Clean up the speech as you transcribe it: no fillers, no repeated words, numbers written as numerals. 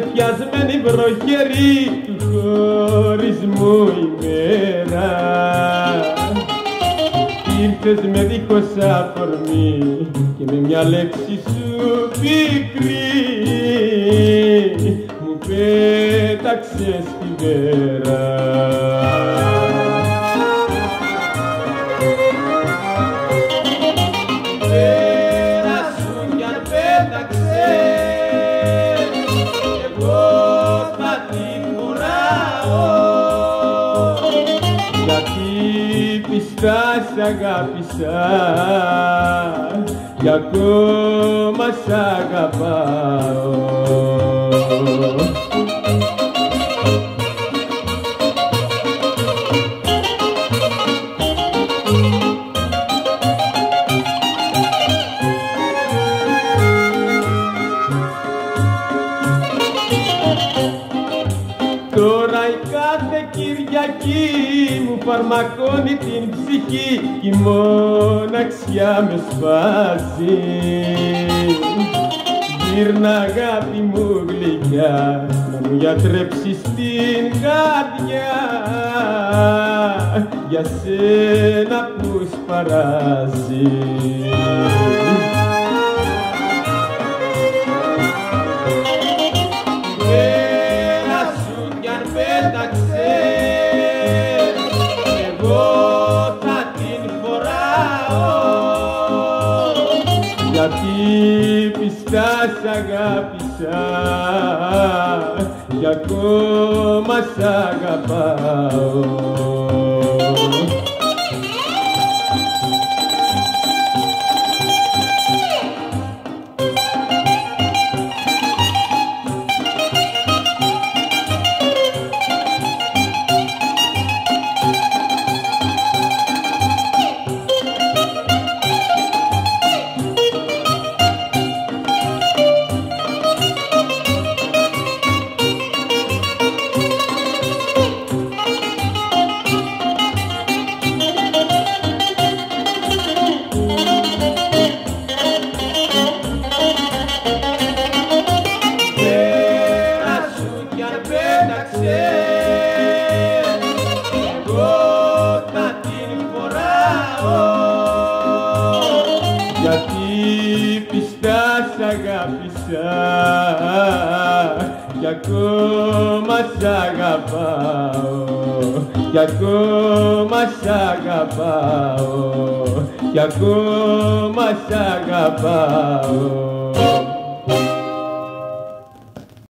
πιασμένη βροχερή του χωρισμού ημέρα. Ήρθες με δίχως αφορμή και με μια λέξη σου πικρή μου πέταξες στη βέρα. Βέρα σου κι αν πέταξες εγώ θα την φοράω, γιατί πιστά σ' αγάπησα κι ακόμα σ' αγαπάω. Τώρα η κάθε Κυριακή μου φαρμακώνει την ψυχή κι η μοναξιά με σφάζει. Γύρνα αγάπη μου γλυκιά να μου γιατρέψεις την καρδιά για σένα που σπαράζει. Εγώ θα την φοράω, γιατί πιστά σ' αγάπησα κι ακόμα σ' αγαπάω. Εγώ θα την φοράω, γιατί πιστά σ' αγάπησα κι ακόμα σ' αγαπάω, κι ακόμα σ' αγαπάω, κι ακόμα σ' αγαπάω.